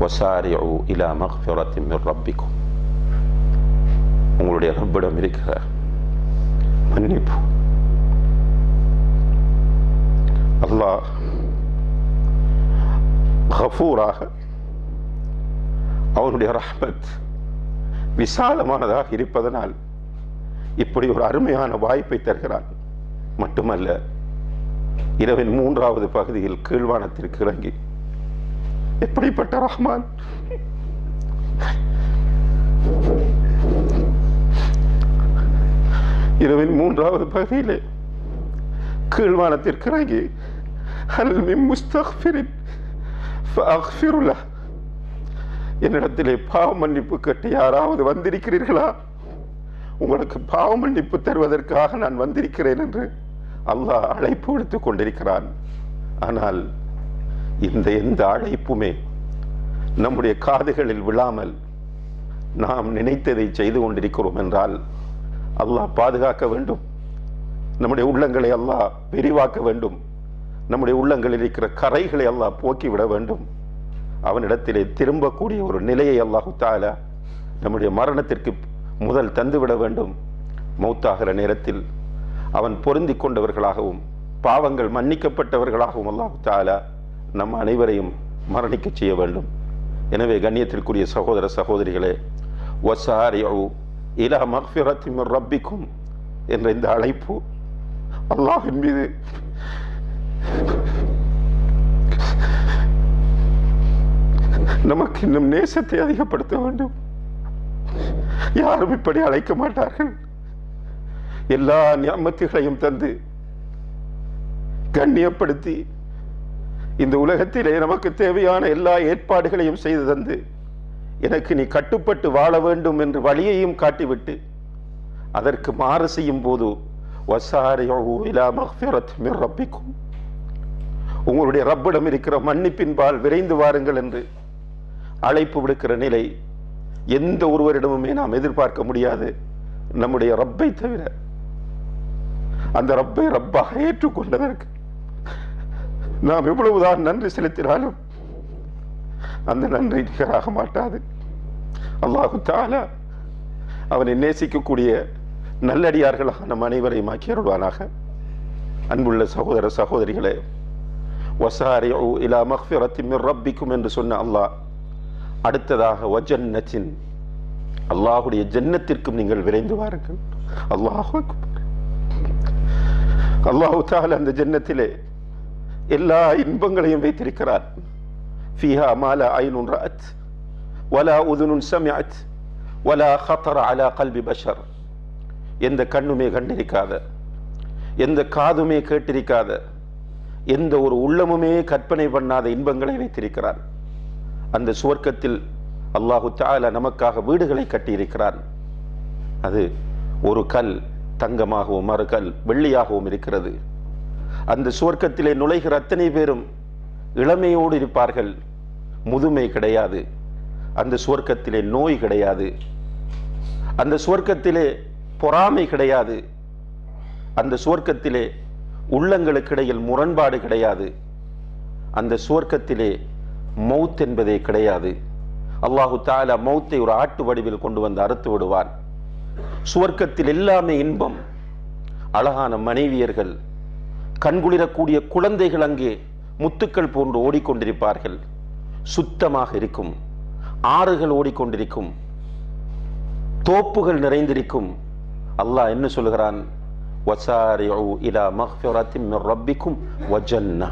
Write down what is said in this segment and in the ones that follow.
வசாரிஉ இலா மக்ஃபிரத்தின் மின் ரப்பிக்கும். உங்களுடைய ரப்பிடம் இருக்கிற மன்னிப்பு. அல்லாஹ் கஃபூராக, அவனுடைய ரஹ்மத் விசாலமானதாக இருப்பதனால் இப்படி ஒரு அருமையான வாய்ப்பை தருகிறான். மட்டுமல்ல, இரவின் 3வது பகுதியில் கீழ்வானத்திற்கு இறங்கி எப்படிப்பட்ட ரஹ்மான்! இரவின் 3வது பகுதியிலே கீழ்வானத்திற்கு இறங்கி ஹல் மின் முஸ்தக்ஃபிரின் ஃபஅக்ஃபிரு லஹ், என்னிடத்திலே பாவ மன்னிப்பு கேட்டு யாராவது வந்திருக்கிறீர்களா? உங்களுக்கு பாவ மன்னிப்பு தருவதற்காக நான் வந்திருக்கிறேன் என்று அல்லாஹ் அழைப்பு விடுத்துக் கொண்டிருக்கிறான். ஆனால் எந்த அழைப்புமே நம்முடைய காதுகளில் விழாமல் நாம் நினைத்ததை செய்து கொண்டிருக்கிறோம் என்றால் அல்லாஹ் பாதுகாக்க வேண்டும். நம்முடைய உள்ளங்களை அல்லாஹ் விரிவாக்க வேண்டும். நம்முடைய உள்ளங்களில் இருக்கிற கரைகளை அல்லாஹ் போக்கிவிட வேண்டும். அவனிடத்திலே திரும்பக்கூடிய ஒரு நிலையை அல்லாஹு தஆலா நம்முடைய மரணத்திற்கு முதல் தந்துவிட வேண்டும். மௌத்தாகிற நேரத்தில் அவன் பொருந்தி கொண்டவர்களாகவும் பாவங்கள் மன்னிக்கப்பட்டவர்களாகவும் அல்லாஹு தஆலா நம் அனைவரையும் மரணிக்க செய்ய வேண்டும். எனவே கண்ணியத்திற்குரிய சகோதர சகோதரிகளே, வசாரிஉ இலா மக்ஃபிரத்தின் மின் ரப்பிக்கும் என்ற இந்த அழைப்பு அல்லாஹ்வின் மீது நமக்கு இன்னும் நேசத்தை அதிகப்படுத்த வேண்டும். யாரும் இப்படி அழைக்க மாட்டார்கள். எல்லா நியமத்துகளையும் தந்து கண்ணியப்படுத்தி இந்த உலகத்திலே நமக்கு தேவையான எல்லா ஏற்பாடுகளையும் செய்து தந்து எனக்கு நீ கட்டுப்பட்டு வாழ வேண்டும் என்று வழியையும் காட்டிவிட்டு அதற்கு மாறு செய்யும் போது வசாரிஉ இலா மக்ஃபிரத்தின் மின் ரப்பிக்கும், உங்களுடைய ரப்பிடம் இருக்கிற மன்னிப்பின்பால் விரைந்து வாருங்கள் என்று அழைப்பு விடுக்கிற நிலை எந்த ஒருவரிடமுமே நாம் எதிர்பார்க்க முடியாது, நம்முடைய ரப்பை தவிர. அந்த ரப்பை ரப்பாக ஏற்றுக்கொண்டதற்கு நாம் எவ்வளவுதான் நன்றி செலுத்தினாலும் அந்த நன்றி நிகராக மாட்டாது. அல்லாஹு தஆலா அவனை நேசிக்கக்கூடிய நல்லடியார்களாக நம் அனைவரையும் ஆக்கியருள்வானாக. அன்புள்ள சகோதர சகோதரிகளே, வசாரிஉ இலா மக்ஃபிரத்தின் மின் ரப்பிக்கும் என்று சொன்ன அல்லாஹ் அடுத்ததாக வஜன்னத்தின், அல்லாஹுடைய ஜன்னத்திற்கும் நீங்கள் விரைந்து வாருங்கள். அல்லாஹு அக்பர். அல்லாஹு தஆலா அந்த ஜன்னத்திலே எல்லா இன்பங்களையும் வைத்திருக்கிறார். ஃபீஹா மா லா ஐனுன் ரஅத் வலா உதுனுன் சமிஅத் வலா خطر على قلب بشر, எந்த கண்ணுமே கண்டிருக்காத, எந்த காதுமே கேட்டிருக்காத, எந்த ஒரு உள்ளமுமே கற்பனை பண்ணாத இன்பங்களை வைத்திருக்கிறார். அந்த சுவர்க்கத்தில் அல்லாஹு தஆலா நமக்காக வீடுகளை கட்டியிருக்கிறான். அது ஒரு கல் தங்கமாகவும் மறு கல் வெள்ளியாகவும் இருக்கிறது. அந்த சுவர்க்கத்திலே நுழைகிற அத்தனை பேரும் இளமையோடு இருப்பார்கள். முதுமை கிடையாது. அந்த சுவர்க்கத்திலே நோய் கிடையாது. அந்த சுவர்க்கத்திலே பொறாமை கிடையாது. அந்த சுவர்க்கத்திலே உள்ளங்களுக்கிடையில் முரண்பாடு கிடையாது. அந்த சுவர்க்கத்திலே மௌத் என்பதே கிடையாது. அல்லாஹு தஆலா மௌத்தை ஒரு ஆட்டு வடிவில் கொண்டு வந்து அறுத்து விடுவான். சுவர்க்கத்தில் எல்லாமே இன்பம். அழகான மனைவியர்கள், கண்குளிரக்கூடிய குழந்தைகள் அங்கே முத்துக்கள் போன்று ஓடிக்கொண்டிருப்பார்கள். சுத்தமாக இருக்கும். ஆறுகள் ஓடிக்கொண்டிருக்கும். தோப்புகள் நிறைந்திருக்கும். அல்லாஹ் என்ன சொல்கிறான்? வசாரிஉ இலா மக்ஃபிரத்தின் மின் ரப்பிக்கும் வஜன்னா,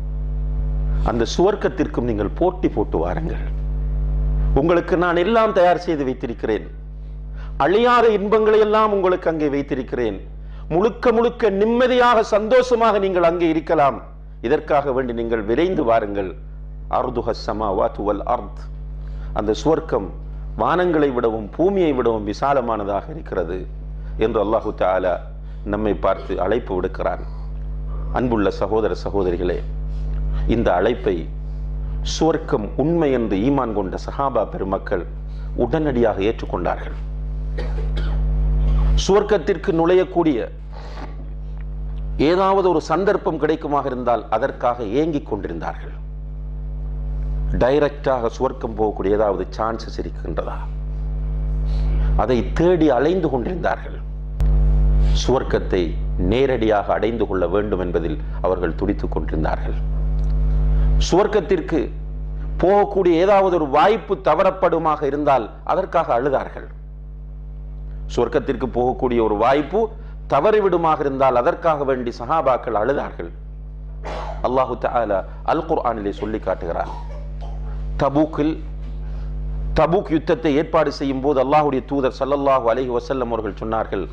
அந்த சுவர்க்கத்திற்கும் நீங்கள் போட்டி போட்டு வாருங்கள். உங்களுக்கு நான் எல்லாம் தயார் செய்து வைத்திருக்கிறேன். அழியாத இன்பங்களை எல்லாம் உங்களுக்கு அங்கே வைத்திருக்கிறேன். முழுக்க முழுக்க நிம்மதியாக சந்தோஷமாக நீங்கள் அங்கே இருக்கலாம். இதற்காக வேண்டி நீங்கள் விரைந்து வாருங்கள். அர்துஹஸ் ஸமாவாத்து வல் அர்த், அந்த சுவர்க்கம் வானங்களை விடவும் பூமியை விடவும் விசாலமானதாக இருக்கிறது என்று அல்லாஹு தஆலா நம்மை பார்த்து அழைப்பு விடுக்கிறான். அன்புள்ள சகோதர சகோதரிகளே, இந்த அழைப்பை சுவர்க்கம் உண்மை என்று ஈமான் கொண்ட சஹாபா பெருமக்கள் உடனடியாக ஏற்றுக்கொண்டார்கள். சுவர்க்கத்திற்கு நுழையக்கூடிய ஏதாவது ஒரு சந்தர்ப்பம் கிடைக்குமாக இருந்தால் அதற்காக ஏங்கிக் கொண்டிருந்தார்கள். டைரக்டாக சுவர்க்கம் போகக்கூடிய ஏதாவது சான்சஸ் இருக்கின்றதா? அதை தேடி அலைந்து கொண்டிருந்தார்கள். சுவர்க்கத்தை நேரடியாக அடைந்து கொள்ள வேண்டும் என்பதில் அவர்கள் துடித்துக் கொண்டிருந்தார்கள். சுவர்க்கத்திற்கு போகக்கூடிய ஏதாவது ஒரு வாய்ப்பு தவறப்படுமாக இருந்தால் அதற்காக அழுதார்கள். சுவர்க்கத்திற்கு போகக்கூடிய ஒரு வாய்ப்பு தவறிவிடுமாக இருந்தால் அதற்காக வேண்டி சஹாபாக்கள் அழுதார்கள். அல்லாஹு தஆலா அல் குர்ஆனிலே சொல்லி காட்டுகிறார். தபூக் யுத்தத்தை ஏற்பாடு செய்யும் போது அல்லாஹ்வுடைய தூதர் ஸல்லல்லாஹு அலைஹி வஸல்லம் அவர்கள் சொன்னார்கள்,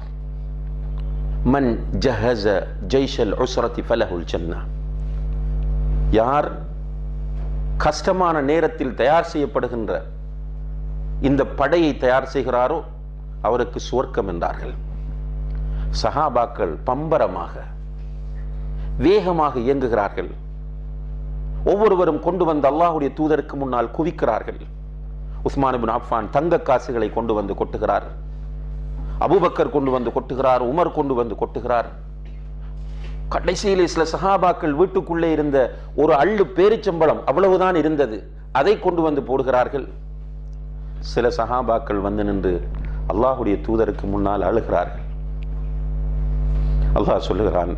மன் ஜஹஸ ஜைஷல் உஸ்ரதி ஃபலஹுல் ஜன்னah. யார் கஷ்டமான நேரத்தில் தயார் செய்யப்படுகின்ற இந்த படையை தயார் செய்கிறாரோ அவருக்கு சுவர்க்கம் என்றார்கள். சஹாபாக்கள் பம்பரமாக வேகமாக இயங்குகிறார்கள். ஒவ்வொருவரும் கொண்டு வந்த அல்லாஹ்வுடைய தூதருக்கு முன்னால் குவிக்கிறார்கள். உஸ்மான் இப்னு அஃபான் தங்க காசுகளை கொண்டு வந்து கொட்டுகிறார். அபூபக்கர் கொண்டு வந்து கொட்டுகிறார். உமர் கொண்டு வந்து கொட்டுகிறார். கடைசியிலே சில சஹாபாக்கள் வீட்டுக்குள்ளே இருந்த ஒரு அள்ளு பேரிச்சம்பளம் அவ்வளவுதான் இருந்தது, அதை கொண்டு வந்து போடுகிறார்கள். சில சஹாபாக்கள் வந்து நின்று அல்லாஹ்வுடைய தூதருக்கு முன்னால் அழுகிறார்கள். அல்லாஹ் சொல்லுகிறான்,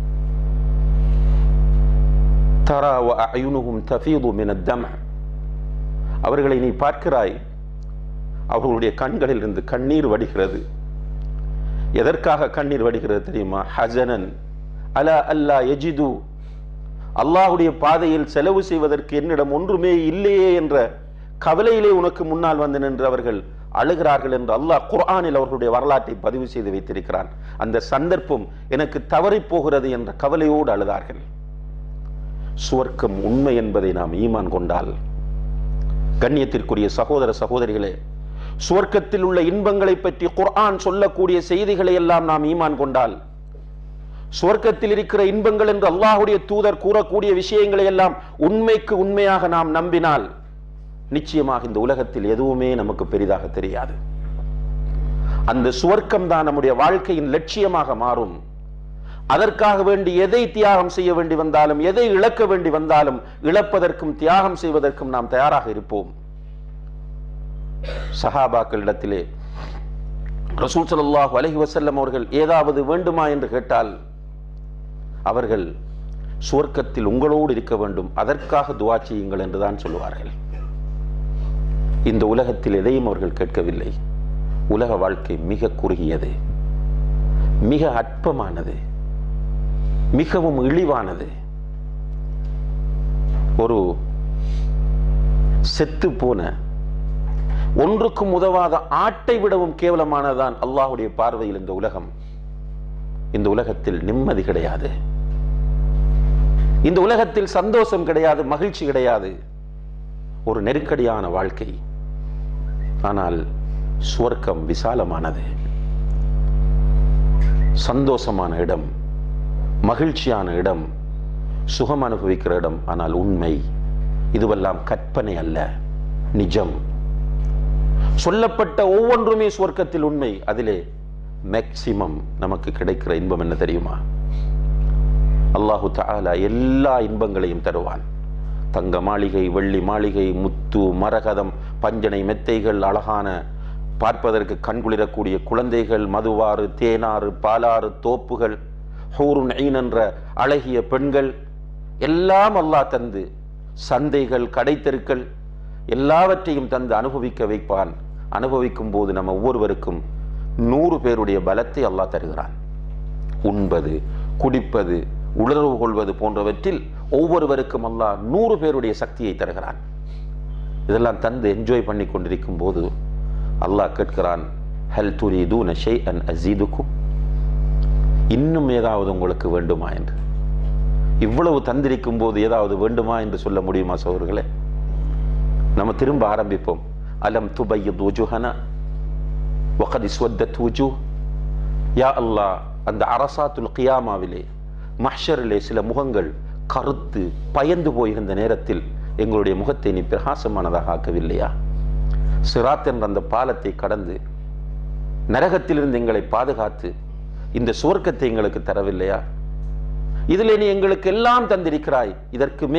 தரா வ அயுனுஹும் தஃபீது மின தம். அவர்களை நீ பார்க்கிறாய், அவர்களுடைய கண்களில் இருந்து கண்ணீர் வடிகிறது. எதற்காக கண்ணீர் வடிகிறது தெரியுமா? ஹஸனன் அலா அல்லா யஜிது, அல்லாஹ்வுடைய பாதையில் செலவு செய்வதற்கு என்னிடம் ஒன்றுமே இல்லையே என்ற கவலையிலே உனக்கு முன்னால் வந்து நின்று அவர்கள் அழுகிறார்கள் என்று அல்லாஹ் குர்ஆனில் அவர்களுடைய வரலாற்றை பதிவு செய்து வைத்திருக்கிறான். அந்த சந்தர்ப்பம் எனக்கு தவறி போகிறது என்ற கவலையோடு அழுதார்கள். சுவர்க்கம் உண்மை என்பதை நாம் ஈமான் கொண்டால், கண்ணியத்திற்குரிய சகோதர சகோதரிகளே, சுவர்க்கத்தில் உள்ள இன்பங்களை பற்றி குர்ஆன் சொல்லக்கூடிய செய்திகளை எல்லாம் நாம் ஈமான் கொண்டால், சுவர்க்கத்தில் இருக்கிற இன்பங்கள் என்று அல்லாஹ்வுடைய தூதர் கூறக்கூடிய விஷயங்களை எல்லாம் உண்மைக்கு உண்மையாக நாம் நம்பினால், நிச்சயமாக இந்த உலகத்தில் எதுவுமே நமக்கு பெரிதாக தெரியாது. அந்த சுவர்க்கம் தான் நம்முடைய வாழ்க்கையின் லட்சியமாக மாறும். அதற்காக வேண்டி எதை தியாகம் செய்ய வேண்டி வந்தாலும், எதை இழக்க வேண்டி வந்தாலும், இழப்பதற்கும் தியாகம் செய்வதற்கும் நாம் தயாராக இருப்போம். சஹாபாக்களிடத்திலே ரசூல் ஸல்லல்லாஹு அலைஹி வஸல்லம் அவர்கள் ஏதாவது வேண்டுமா என்று கேட்டால், அவர்கள் சுவர்க்கத்தில் உங்களோடு இருக்க வேண்டும், அதற்காக துஆ செய்யுங்கள் என்றுதான் சொல்லுவார்கள். இந்த உலகத்தில் எதையும் அவர்கள் கேட்கவில்லை. உலக வாழ்க்கை மிக குறுகியது, மிக அற்பமானது, மிகவும் இழிவானது. ஒரு செத்து போன ஒன்றுக்கும் உதவாத ஆட்டை விடவும் கேவலமானதான் அல்லாஹ்வுடைய பார்வையில் இந்த உலகம். இந்த உலகத்தில் நிம்மதி கிடையாது, இந்த உலகத்தில் சந்தோஷம் கிடையாது, மகிழ்ச்சி கிடையாது. ஒரு நெருக்கடியான வாழ்க்கை. ஆனால் சுவர்க்கம் விசாலமானது, சந்தோஷமான இடம், மகிழ்ச்சியான இடம், சுகம் அனுபவிக்கிற இடம். ஆனால் உண்மை, இதுவெல்லாம் கற்பனை அல்ல, நிஜம். சொல்லப்பட்ட ஒவ்வொன்றுமே சுவர்க்கத்தில் உண்மை. அதிலே மேக்சிமம் நமக்கு கிடைக்கிற இன்பம் என்ன தெரியுமா? அல்லாஹு தஆலா எல்லா இன்பங்களையும் தருவான். தங்க மாளிகை, வெள்ளி மாளிகை, முத்து, மரகதம், பஞ்சனை மெத்தைகள், அழகான பார்ப்பதற்கு கண்குளிரக்கூடிய குழந்தைகள், மதுவாறு, தேனாறு, பாலாறு, தோப்புகள், ஹூருன் ஈன் என்ற அழகிய பெண்கள் எல்லாம் அல்லாஹ் தந்து, சந்தைகள், கடைத்தெருக்கள் எல்லாவற்றையும் தந்து அனுபவிக்க வைப்பான். அனுபவிக்கும் போது நம்ம ஒவ்வொருவருக்கும் 100 பேருடைய பலத்தை அல்லாஹ் தருகிறான். உண்பது, குடிப்பது, உணர்வு கொள்வது போன்றவற்றில் ஒவ்வொருவருக்கும் அல்லாஹ் 100 பேருடைய சக்தியை தருகிறான். இதெல்லாம் தந்து என்ஜாய் பண்ணி கொண்டிருக்கும் போது அல்லாஹ் கேட்கிறான், ஹல் துரீதுன ஷைஅன் அஸீதுக்கும், இன்னும் ஏதாவது உங்களுக்கு வேண்டுமா என்று. இவ்வளவு தந்திருக்கும் போது ஏதாவது வேண்டுமா என்று சொல்ல முடியுமா சகோதரர்களே? நம்ம திரும்ப ஆரம்பிப்போம். அலம் துபய்யித் வுஜூஹனா வகத் இஸ்வத்தத் வுஜூஹ். யா அல்லாஹ், அந்த அரசாத்துல் கியாமாவிலே, மஹ்ஷரிலே சில முகங்கள் கருத்து பயந்து போயிருந்த நேரத்தில் எங்களுடைய முகத்தை நீ பிரகாசமானதாக ஆக்கவில்லையா? சிராத் என்ற அந்த பாலத்தை கடந்து நரகத்திலிருந்து எங்களை பாதுகாத்து இந்த சுவர்க்கத்தை எங்களுக்கு தரவில்லையா? இதிலே நீ எங்களுக்கு எல்லாம் தந்திருக்கிறாய், இதற்கு மேல்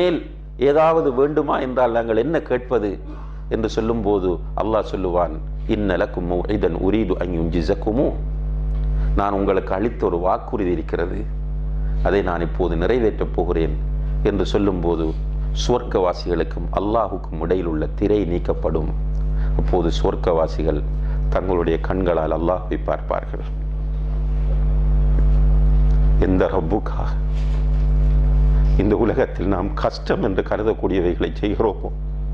ஏதாவது வேண்டுமா என்றால் நாங்கள் என்ன கேட்பது என்று சொல்லும்போது அல்லாஹ் சொல்லுவான், இன்னலக்கும் மௌஇதன் உரீது அன் யுன்ஜிஸகுமு, நான் உங்களுக்கு அளித்த ஒரு வாக்குறுதி இருக்கிறது, அதை நான் இப்போது நிறைவேற்றப் போகிறேன் என்று சொல்லும்போது சுவர்க்கவாசிகளுக்கும் அல்லாஹுக்கும் இடையில் உள்ள திரை நீக்கப்படும். அப்போது சுவர்க்கவாசிகள் தங்களுடைய கண்களால் அல்லாஹ்வை பார்ப்பார்கள். எந்த ரப்புக்காக இந்த உலகத்தில் நாம் கஷ்டம் என்று கருதக்கூடியவைகளை செய்கிறோமோ,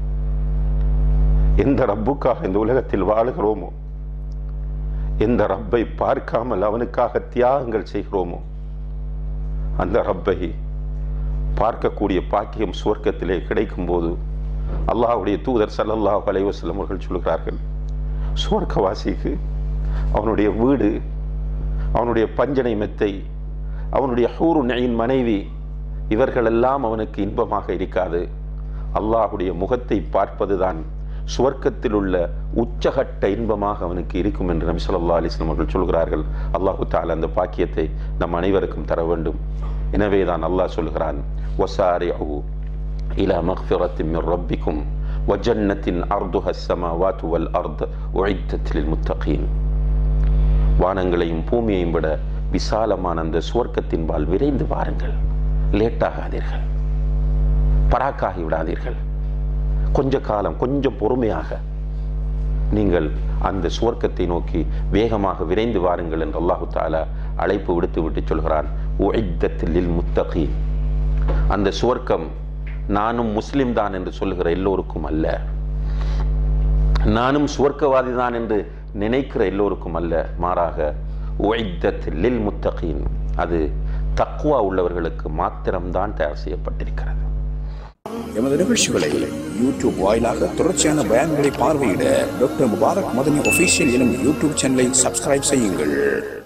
எந்த ரப்புக்காக இந்த உலகத்தில் வாழுகிறோமோ, எந்த ரப்பை பார்க்காமல் அவனுக்காக தியாகங்கள் செய்கிறோமோ, அந்த ரப்பை பார்க்கக்கூடிய பாக்கியம் சுவர்க்கத்திலே கிடைக்கும் போது அல்லாஹ்வுடைய தூதர் ஸல்லல்லாஹு அலைஹி வஸல்லம் அவர்கள் சொல்கிறார்கள், சுவர்க்கவாசிக்கு அவனுடைய வீடு, அவனுடைய பஞ்சனை மெத்தை, அவனுடைய ஹூருன் ஐன் மனைவி, இவர்களெல்லாம் அவனுக்கு இன்பமாக இருக்காது. அல்லாஹ்வுடைய முகத்தை பார்ப்பதுதான் சுவர்க்கத்தில் உள்ள உச்சகட்ட இன்பமாக அவனுக்கு இருக்கும் என்று நபி ஸல்லல்லாஹு அலைஹி வஸல்லம் அவர்கள் சொல்கிறார்கள். அல்லாஹு தஆலா அந்த பாக்கியத்தை நம் அனைவருக்கும் தர வேண்டும். எனவே தான் அல்லாஹ் சொல்கிறான், வஸாரிஉ இலா மக்ஃபிரத்தின் மின் ரப்பிக்கும் வஜன்னத்தின் அர்துஹா ஸமாவாத்து வல் அர்த் உஇத்தத் லில் முத்தகீன். வானங்களையும் பூமியையும் விட விசாலமான அந்த சுவர்க்கத்தின்பால் விரைந்து வாருங்கள். லேட்டாகாதீர்கள், பராக்காகி விடாதீர்கள். கொஞ்ச காலம், கொஞ்சம் பொறுமையாக நீங்கள் அந்த சுவர்க்கத்தை நோக்கி வேகமாக விரைந்து வாருங்கள் என்று அல்லாஹு தஆலா அழைப்பு விடுத்து விட்டு சொல்கிறான், உஇத்தத் லில் முத்தகீன். அந்த சுவர்க்கம் நானும் முஸ்லிம் தான் என்று சொல்லுகிற எல்லோருக்கும் அல்ல, நானும் சுவர்க்கவாதி தான் என்று நினைக்கிற எல்லோருக்கும் அல்ல, மாறாக உஇத்தத் லில் முத்தகீன், அது தக்வா உள்ளவர்களுக்கு மாத்திரம்தான் தயார் செய்யப்பட்டிருக்கிறது. எமது நிகழ்ச்சிகளை யூடியூப் வாயிலாக தொடர்ச்சியான பயான்களை பார்வையிட டாக்டர் முபாரக் மதனி ஆஃபீஷியல் எனும் யூடியூப் சேனலை சப்ஸ்கிரைப் செய்யுங்கள்.